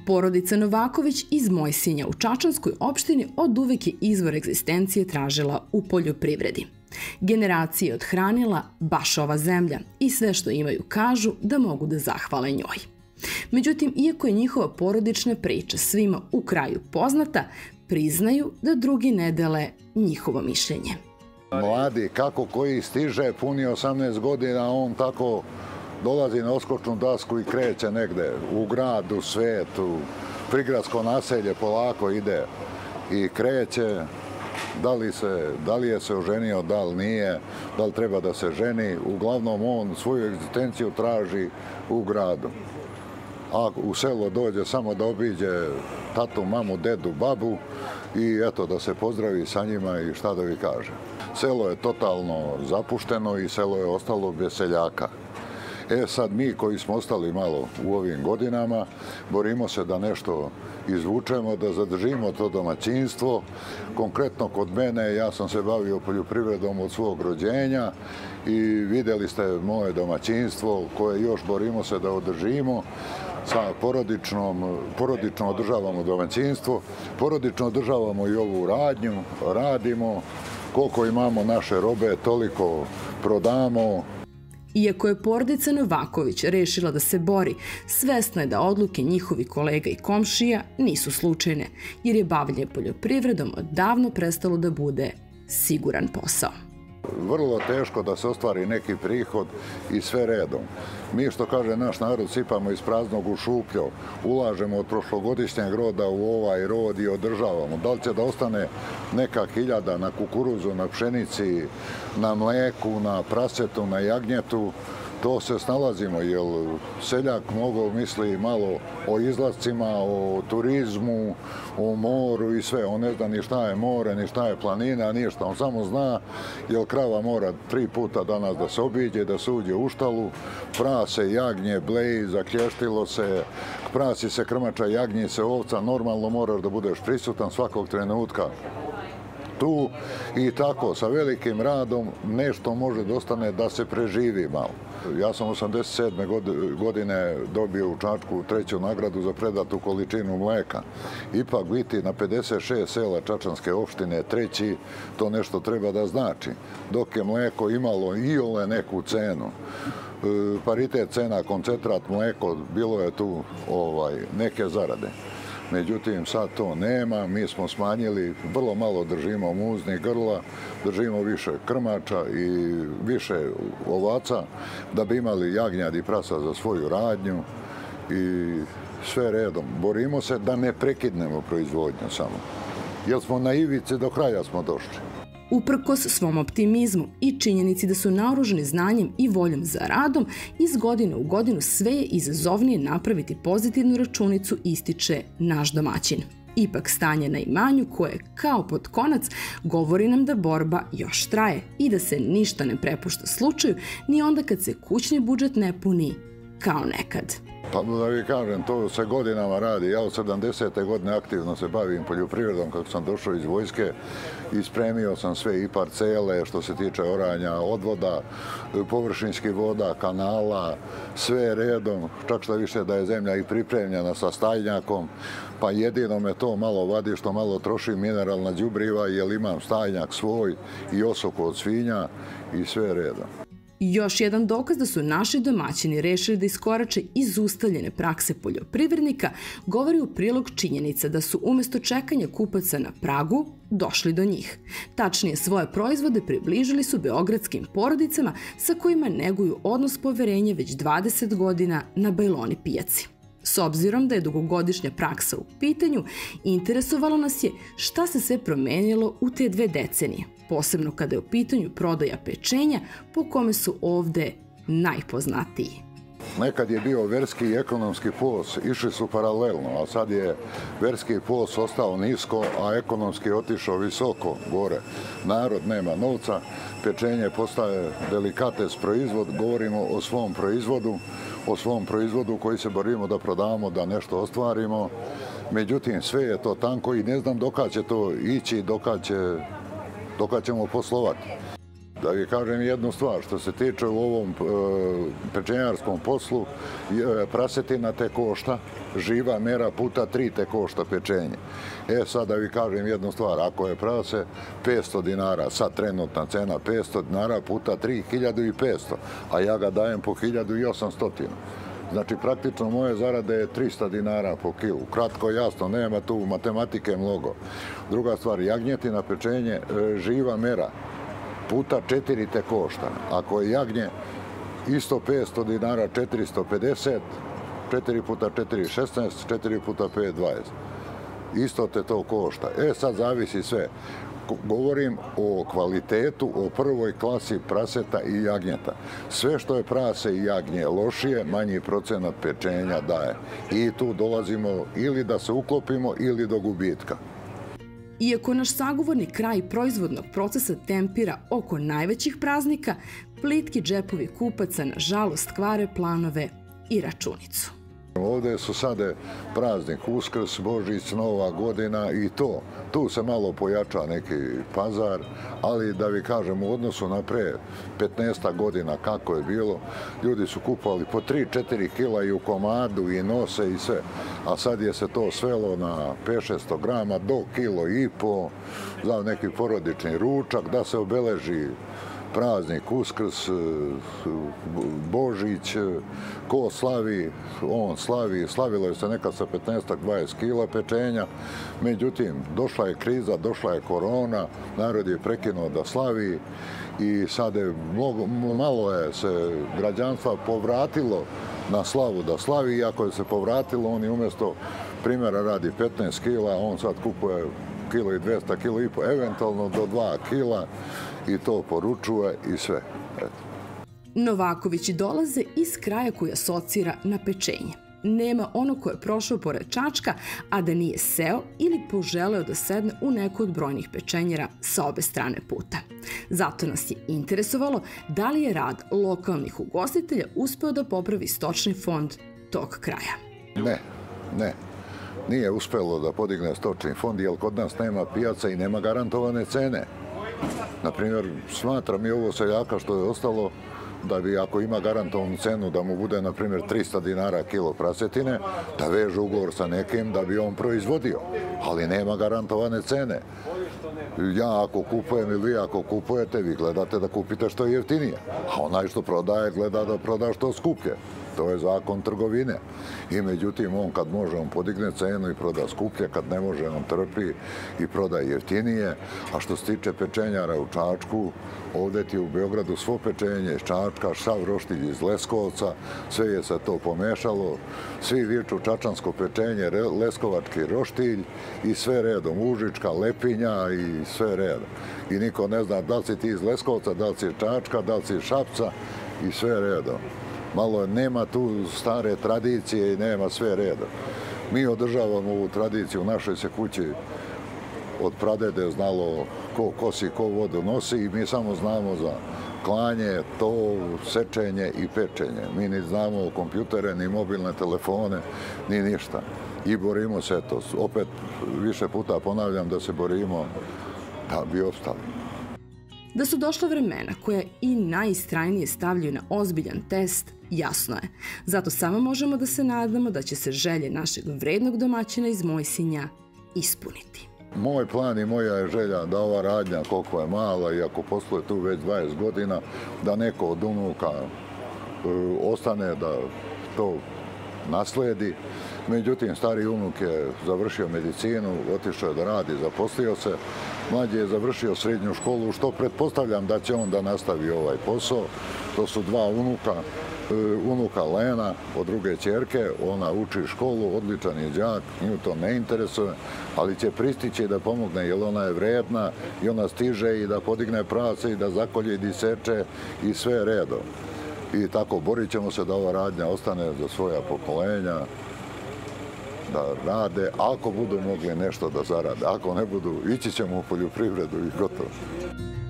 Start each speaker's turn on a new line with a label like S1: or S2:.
S1: Porodica Novaković iz Mojsinja u Čačanskoj opštini oduvek je izvor egzistencije tražila u poljoprivredi. Generacije je othranila baš ova zemlja i sve što imaju kažu da mogu da zahvale njoj. Međutim, iako je njihova porodična priča svima u kraju poznata, priznaju da drugi ne dele njihovo mišljenje.
S2: Mladi, kako koji stiže, puni 18 godina, on tako dolazi na odskočnu dasku i kreće negde u grad, u svet, u prigradsko naselje, polako ide i kreće. Da li je se oženio, da li nije, da li treba da se ženi. Uglavnom, on svoju egzistenciju traži u gradu. A u selo dođe samo da obiđe tatu, mamu, dedu, babu i eto da se pozdravi sa njima i šta da vi kaže. Selo je totalno zapušteno i selo je ostalo bez seljaka. Sad mi koji smo ostali malo u ovim godinama, borimo se da nešto izvučemo, da zadržimo to domaćinstvo. Konkretno kod mene, ja sam se bavio poljoprivredom od svog rođenja i vidjeli ste moje domaćinstvo koje još borimo se da održimo. Porodično održavamo domaćinstvo, porodično održavamo i ovu radnju, radimo. Koliko imamo naše robe, toliko prodamo.
S1: Iako je porodica Novaković rešila da se bori, svesna je da odluke njihovi kolega i komšija nisu slučajne, jer je bavljenje poljoprivredom odavno prestalo da bude siguran posao.
S2: Vrlo teško da se ostvari neki prihod i sve redom. Mi, što kaže naš narod, sipamo iz praznog u šupljo, ulažemo od prošlogodišnjeg roda u ovaj rod i održavamo. Da li će da ostane neka hiljada na kukuruzu, na pšenici, na mleku, na prasetu, na jagnjetu, to se snalazimo, jer seljak mnogo misli malo o izlascima, o turizmu, o moru i sve. On ne zna ni šta je more, ni šta je planina, ništa. On samo zna, jer krava mora 3 puta danas da se obiđe, da se uđe u štalu, prase, jagnje, bleji, zaklještilo se, prasi se krmača, jagnji se, ovca, normalno moraš da budeš prisutan svakog trenutka tu i tako sa velikim radom nešto može da ostane da se preživi malo. Ja sam 87. godine dobio u Čačku 3. nagradu za predatu količinu mleka. Ipak biti na 56 sela Čačanske opštine 3. to nešto treba da znači. Dok je mleko imalo iole neku cenu, paritet cena, koncentrat, mleko, bilo je tu neke zarade. Međutim, sad to nema, mi smo smanjili, vrlo malo držimo muznih grla, držimo više krmača i više ovaca da bi imali jagnjad i prasa za svoju radnju i sve redom. Borimo se da ne prekidnemo proizvodnju samo, jer smo na ivici do kraja smo došli.
S1: Uprkos svom optimizmu i činjenici da su naoružani znanjem i voljom za radom, iz godine u godinu sve je izazovnije napraviti pozitivnu računicu, ističe naš domaćin. Ipak stanje na imanju koje, kao pod konac, govori nam da borba još traje i da se ništa ne prepušta slučaju, ni onda kad se kućni budžet ne puni kao nekad.
S2: Pa da vi kažem, to se godinama radi. Ja od 70. godine aktivno se bavim poljoprivredom kako sam došao iz vojske i spremio sam sve i parcele što se tiče oranja, odvoda, površinskih voda, kanala, sve redom. Čak što više da je zemlja i pripremljena sa stajnjakom, pa jedino me to malo vadi što malo troši mineralna đubriva jer imam stajnjak svoj i osoku od svinja i sve redom.
S1: Još jedan dokaz da su naši domaćini rešili da iskorače iz ustaljene prakse poljoprivrednika govori u prilog činjenica da su umjesto čekanja kupaca na pragu došli do njih. Tačnije, svoje proizvode približili su beogradskim porodicama sa kojima neguju odnos poverenja već 20 godina na Bajloni pijaci. S obzirom da je dugogodišnja praksa u pitanju, interesovalo nas je šta se sve promenilo u te 2 decenije, posebno kada je u pitanju prodaja pečenja po kome su ovde najpoznatiji.
S2: Nekad je bio verski i ekonomski POS, išli su paralelno, a sad je verski POS ostao nisko, a ekonomski otišao visoko gore. Narod nema novca, pečenje postaje delikates proizvod, govorimo o svom proizvodu koji se borimo da prodamo, da nešto ostvarimo. Međutim, sve je to tanko i ne znam dokad će to ići, dokad ćemo poslovati. Da vi kažem jednu stvar, što se tiče u ovom pečenjarskom poslu, prasetina te košta, živa mera puta 3 te košta pečenje. Sad da vi kažem jednu stvar, ako je prase 500 dinara, sad trenutna cena 500 dinara puta 3, 1500, a ja ga dajem po 1800. Znači, praktično moje zarade je 300 dinara po kilu. Kratko, jasno, nema tu matematike mnogo. Druga stvar, jagnjetina pečenje, živa mera, puta 4 te košta. Ako je jagnje isto 500 dinara, 450, 4 puta 4, 16, 4 puta 5, 20. Isto te to košta. Sad zavisi sve. Govorim o kvalitetu, o prvoj klasi praseta i jagnjeta. Sve što je prase i jagnje lošije, manji procenat pečenja daje. I tu dolazimo ili da se uklopimo ili do gubitka.
S1: Iako naš sagovorni kraj proizvodnog procesa tempira oko najvećih praznika, plitki džepovi kupaca nažalost kvare planove i računicu.
S2: Ovdje su sada praznik Uskrs, Božić, Nova godina i to. Tu se malo pojača neki pazar, ali da vi kažem u odnosu na pre 15 godina kako je bilo, ljudi su kupovali po 3-4 kila i u komadu i nose i sve. A sad je se to svelo na 500-600 grama do kilo i po za neki porodični ručak da se obeleži praznik, Uskrs, Božić, ko slavi, on slavi. Slavilo je se nekad sa 15-20 kila pečenja. Međutim, došla je kriza, došla je korona, narod je prekinuo da slavi i sad je malo je se građanstva povratilo na slavu da slavi. I ako je se povratilo, oni umjesto primjera radi 15 kila, on sad kupuje kilo i 200, kilo i po, eventualno do 2 kila i to poručuje i sve.
S1: Novakovići dolaze iz kraja koji asocira na pečenje. Nema ono ko je prošao pored Čačka, a da nije seo ili poželeo da sedne u neku od brojnih pečenjera sa obe strane puta. Zato nas je interesovalo da li je rad lokalnih ugostitelja uspeo da popravi stočni fond tog kraja.
S2: Ne. Nije uspelo da podigne stočni fond, jer kod nas nema pijaca i nema garantovane cene. Naprimjer, smatram i ovo seljaka što je ostalo, da bi ako ima garantovanu cenu da mu bude, na primjer, 300 dinara kilo prasetine, da veže ugovor sa nekim da bi on proizvodio, ali nema garantovane cene. Ja ako kupujem ili vi ako kupujete, vi gledate da kupite što je jeftinije, a onaj što prodaje gleda da proda što skuplje. To je zakon trgovine. I međutim, on kad može, on podigne cenu i proda skuplje, kad ne može, on trpi i proda jeftinije. A što se tiče pečenjara u Čačku, ovdje ti u Beogradu svo pečenje iz Čačka, sav roštilj iz Leskovca, sve je se to pomešalo. Svi viču čačansko pečenje, leskovački roštilj i sve redom, Užička, Lepinja i sve redom. I niko ne zna da li si ti iz Leskovca, da li si iz Čačka, da li si iz Šapca i sve redom. Malo nema tu stare tradicije i nema sve reda. Mi održavamo ovu tradiciju, u našoj se kući od pradede znalo ko kosi, ko vodu nosi i mi samo znamo za klanje, to, sečenje i pečenje. Mi ni znamo kompjutere, ni mobilne telefone, ni ništa. I borimo se to. Opet više puta ponavljam da se borimo da bi opstali.
S1: Da su došla vremena koja i najistrajnije stavljaju na ozbiljan test, jasno je. Zato samo možemo da se nadamo da će se želje našeg vrednog domaćina iz Mojsinja ispuniti.
S2: Moj plan i moja je želja da ova radnja, koliko je mala i ako posluje tu već 20 godina, da neko od unuka ostane da to nasledi. Međutim, stari unuk je završio medicinu, otišao je da radi, zaposlio se. Mlađi je završio srednju školu, što pretpostavljam da će on da nastavi ovaj posao. To su dva unuka. Unuka Lena od druge ćerke, ona uči školu, odličan je đak, nju to ne interesuje, ali će pristići da pomogne, jer ona je vredna i ona stiže i da podigne prase i da zakolje i da seče i sve redom. I tako borit ćemo se da ova radnja ostane za svoja pokolenja, da rade, ako budu mogli nešto da zarade. Ako ne budu, ići ćemo u poljoprivredu i gotovo.